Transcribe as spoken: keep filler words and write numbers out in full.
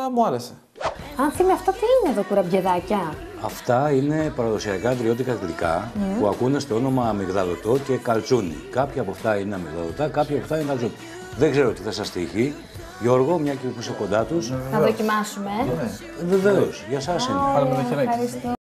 μου άρεσε. Άνθιμη, αυτά τι είναι εδώ, κουραμπιεδάκια? Αυτά είναι παραδοσιακά τριώτικα γλυκά mm. που ακούνε στο όνομα αμυγδαλωτό και καλτσούνι. Κάποια από αυτά είναι αμυγδαλωτά, κάποια από αυτά είναι καλτσούνι. Δεν ξέρω τι θα σας τύχει. Γιώργο, μια και είσαι κοντά τους. Να δοκιμάσουμε. Βεβαίως, για σας είναι. Πάρε με το χεράκι.